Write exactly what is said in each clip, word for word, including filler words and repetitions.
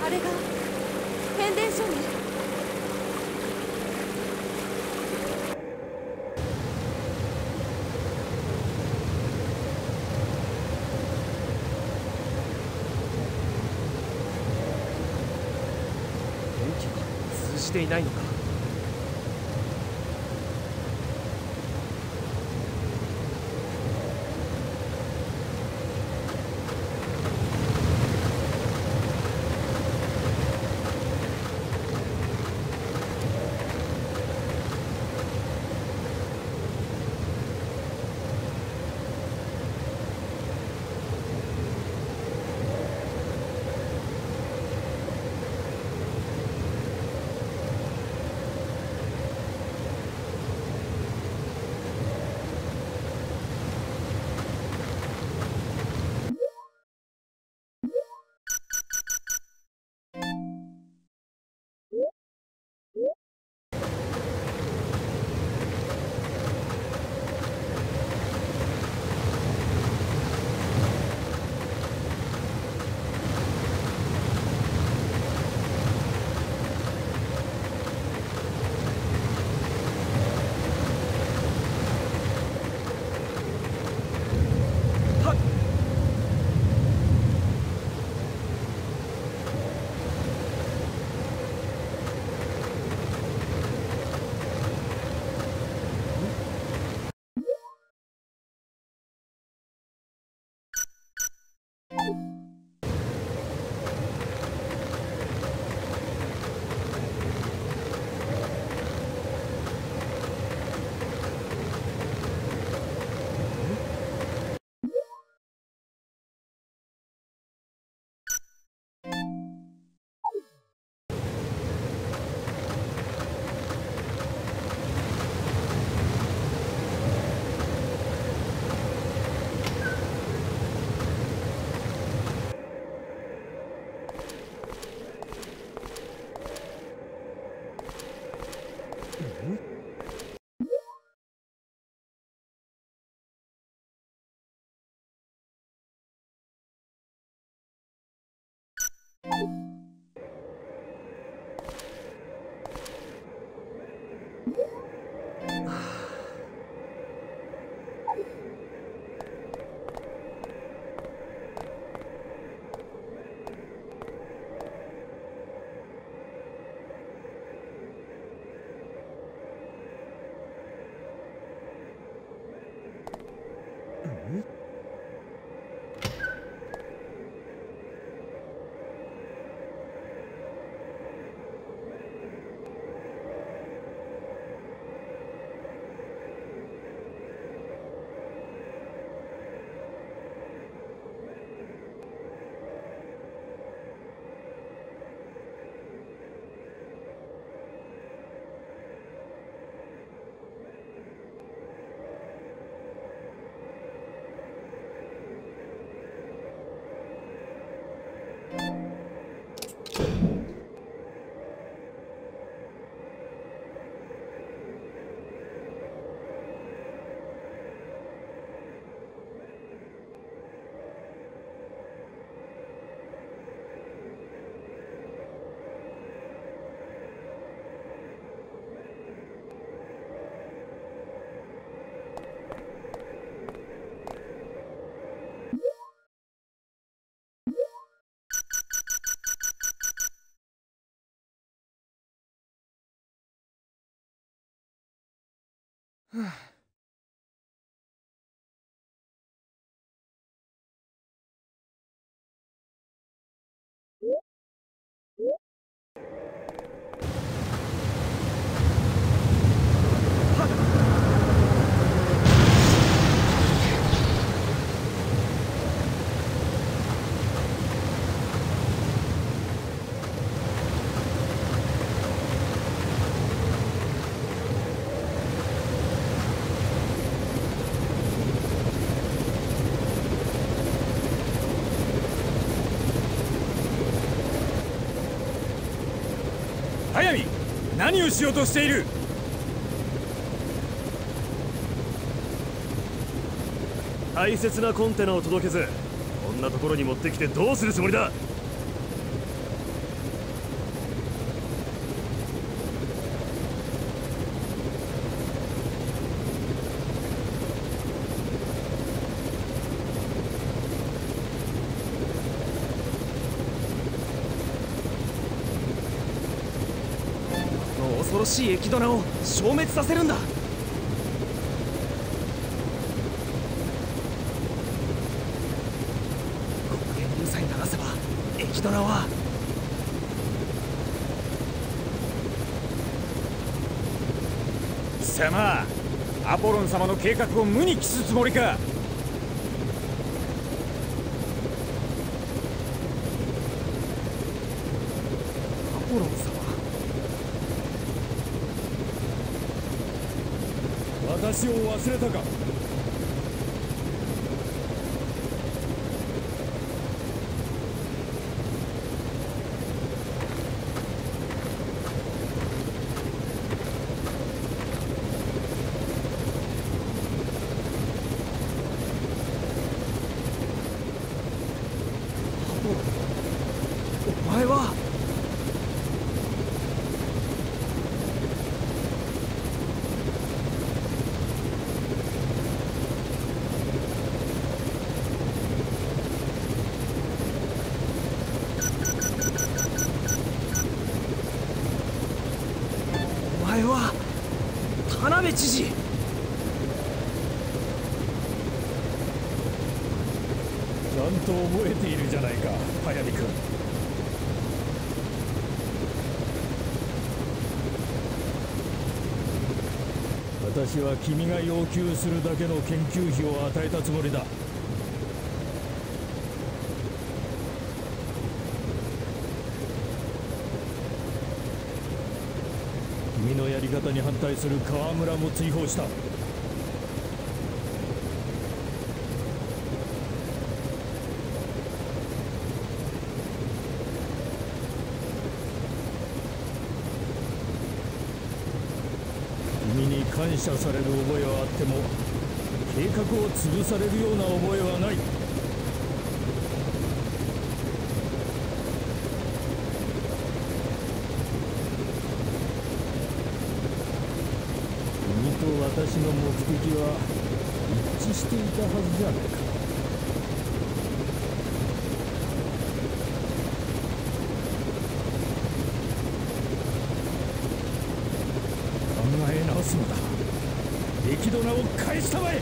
あれが変電所ね。 電気が通じていないのか。 はあ。速水、何をしようとしている？ 大切なコンテナを届けず、こんなところに持ってきてどうするつもりだ？ しい駅ドナを消滅させるんだ。黒煙流さえ流せば駅ドナは貴様、アポロン様の計画を無に帰すつもりか。 アポロン様、 私を忘れたか。 お前は。お前は田辺知事。 ちゃんと覚えているじゃないか、速水君。私は君が要求するだけの研究費を与えたつもりだ。君のやり方に反対する河村も追放した。君に感謝される覚えはあっても計画を潰されるような覚えはない。君と私の目的は一致していたはずじゃないか。考え直すのだ。駅ドナを返したまえ。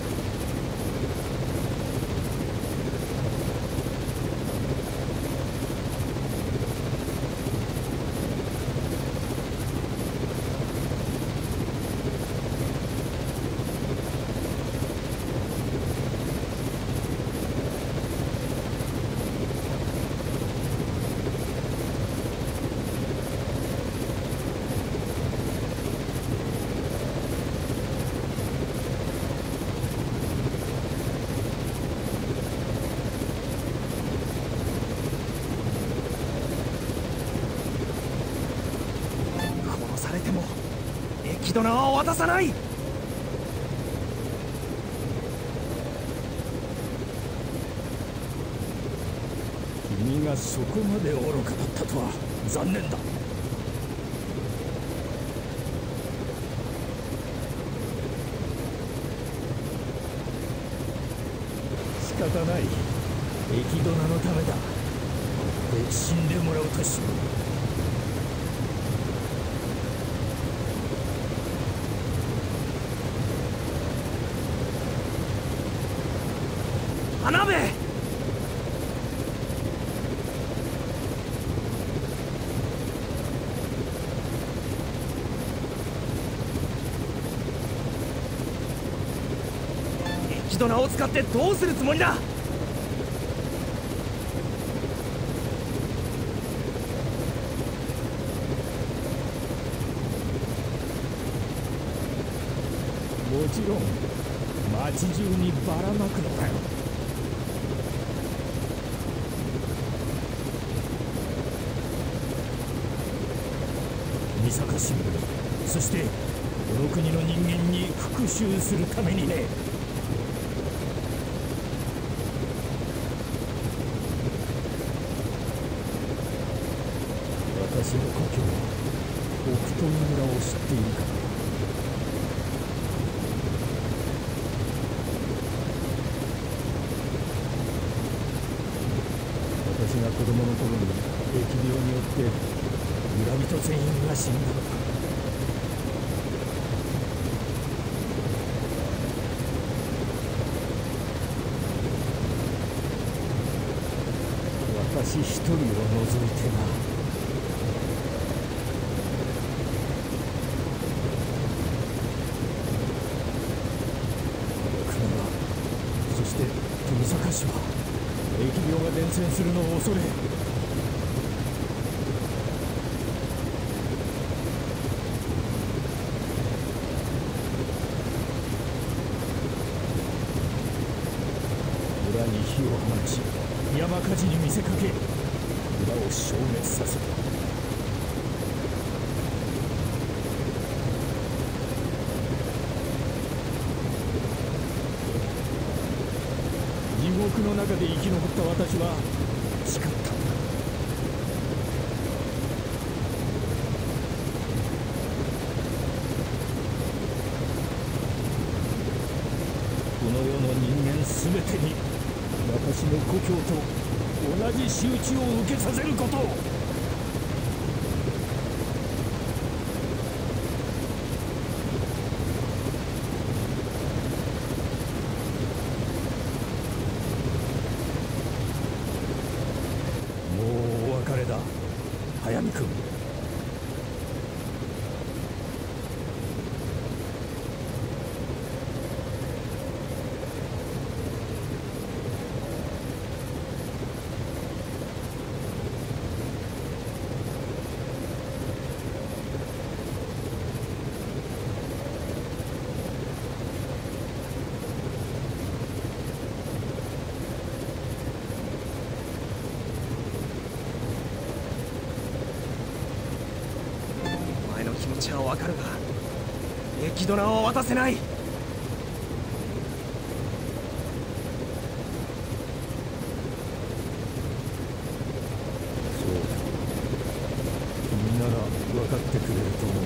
駅ドナは渡さない。 君がそこまで愚かだったとは残念だ。仕方ない。駅ドナのためだ。で死んでもらうとしよう。 花部。駅ドナを使ってどうするつもりだ。 もちろん街中にばらまくのだよ。三坂新聞、そしてこの国の人間に復讐するためにね。私の故郷北東村を知っているか。私が子供の頃に疫病によって村人全員が死んだのだ。 私一人を除いてな。そして富坂氏は疫病が伝染するのを恐れ、村に火を放ち山火事に見せかけ村を消滅させた。地獄の中で生き残った私は誓ったんだ。この世の人間すべてに私の故郷と同じ仕打ちを受けさせることを。速水君、 気持ちはわかるが駅ドナは渡せない。 そうだ、君なら分かってくれると思った。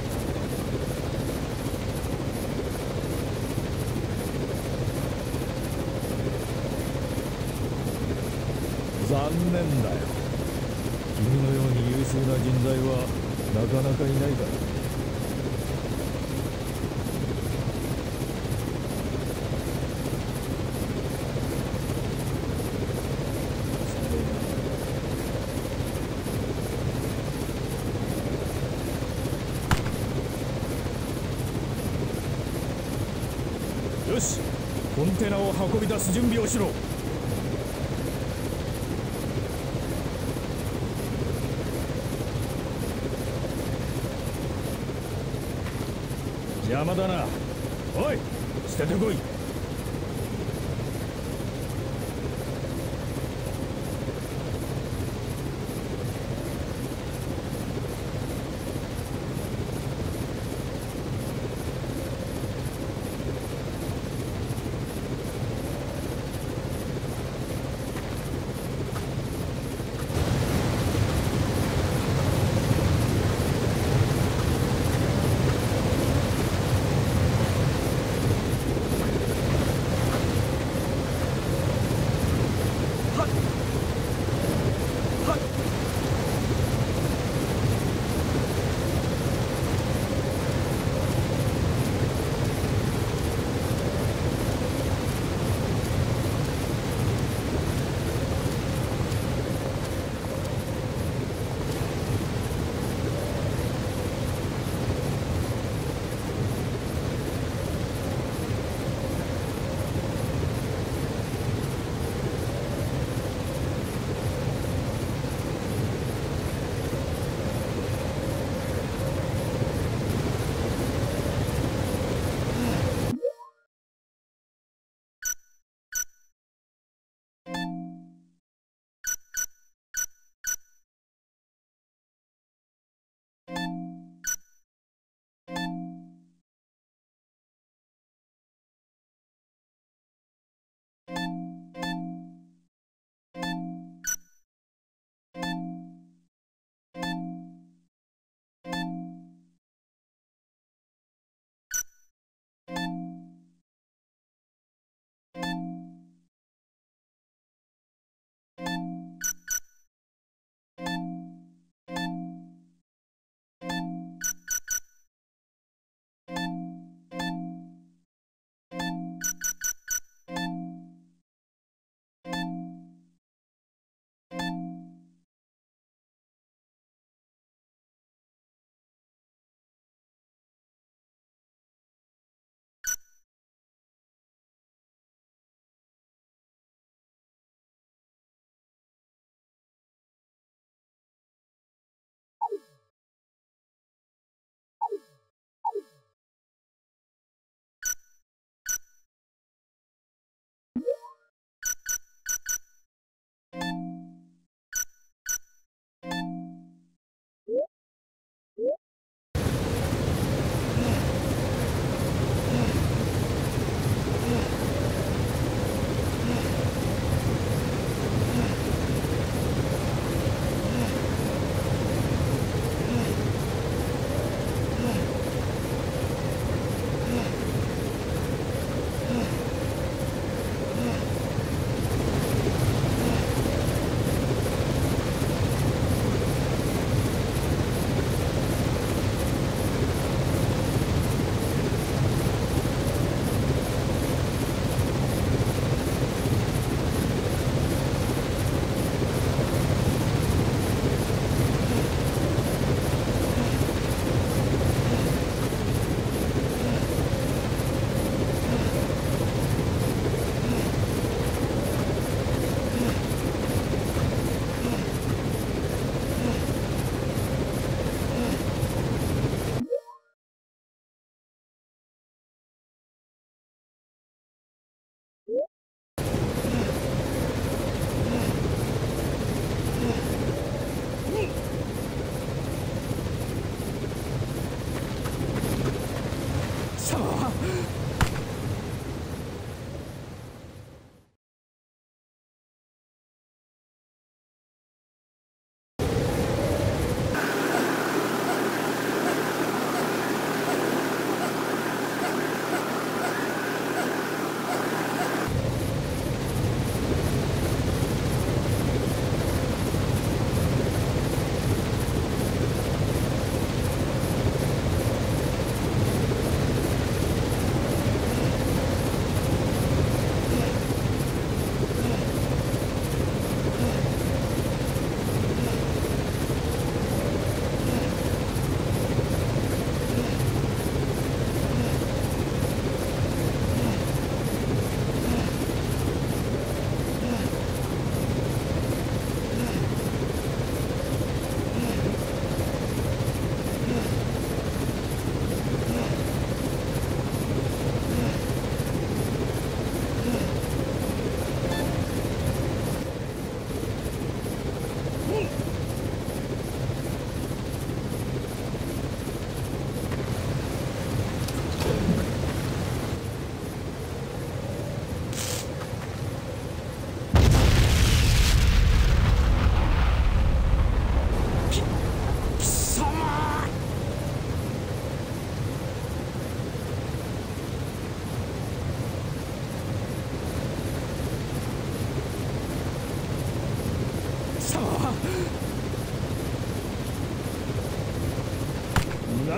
残念だよ。君のように優秀な人材はなかなかいないから。よし、コンテナを運び出す準備をしろ。邪魔だな。おい、捨ててこい。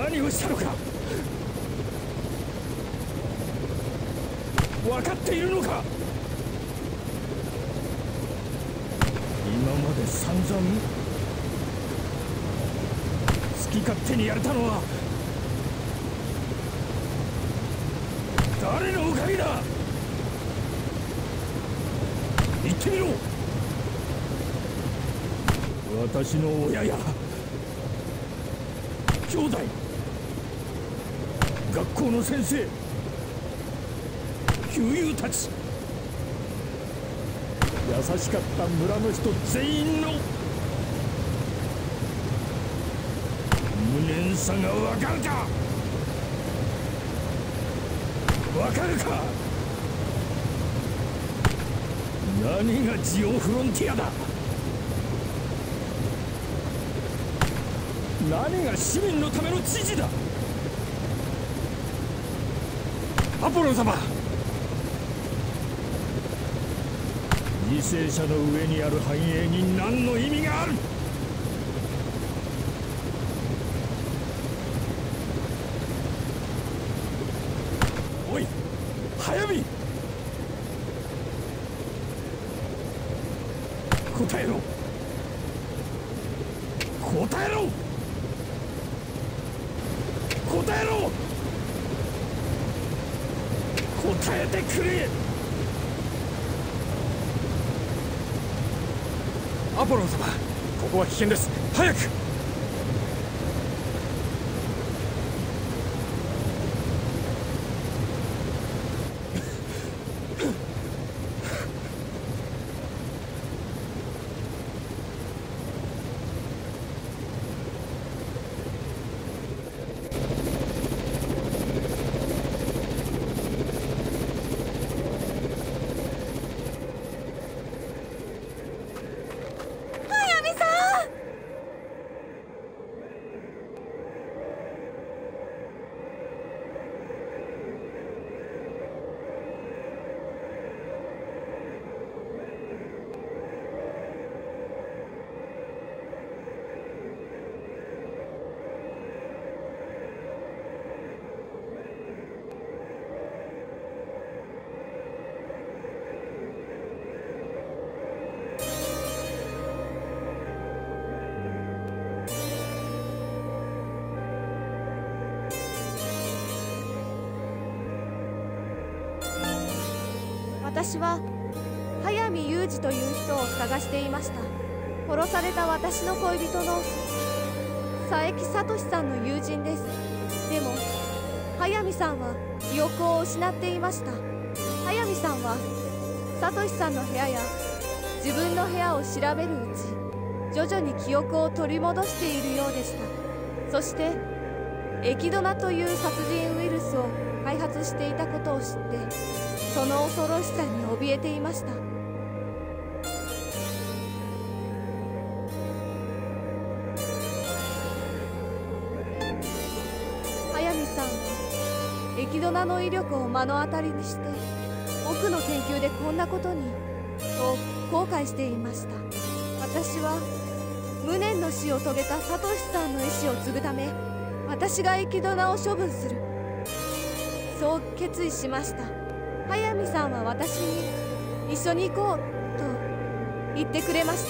何をしたのか分かっているのか。今まで散々好き勝手にやれたのは誰のおかげだ。言ってみろ。私の親や兄弟、学校の先生、旧友たち、優しかった村の人全員の無念さがわかるか。わかるか。何がジオフロンティアだ。何が市民のための知事だ。アポロン様、犠牲者の上にある繁栄に何の意味がある。おい早見、答えろ答えろ答えろ答えてくれ。アポロン様、ここは危険です。早く。 私は早見裕二という人を探していました。殺された私の恋人の佐伯聡さんの友人です。でも早見さんは記憶を失っていました。早見さんは聡さんの部屋や自分の部屋を調べるうち、徐々に記憶を取り戻しているようでした。そしてエキドナという殺人ウイルスを開発していたことを知って、その恐ろしさに怯えていました。早見さんはエキドナの威力を目の当たりにして、僕の研究でこんなことにと後悔していました。私は無念の死を遂げた聡さんの意志を継ぐため、私がエキドナを処分する、そう決意しました。早見さんは私に一緒に行こうと言ってくれました。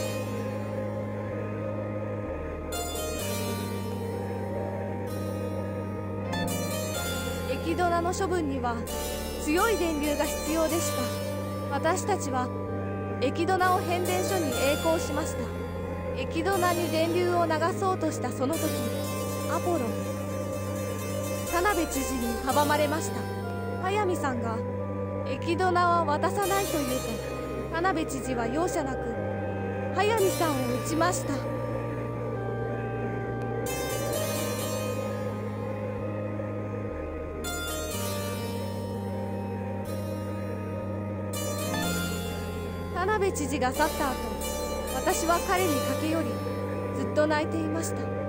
エキドナの処分には強い電流が必要でした。私たちはエキドナを変電所に曳航しました。エキドナに電流を流そうとしたその時、アポロン、田辺知事に阻まれました。早見さんがエキドナは渡さないと言うと、田辺知事は容赦なく早見さんを撃ちました。田辺知事が去った後、私は彼に駆け寄りずっと泣いていました。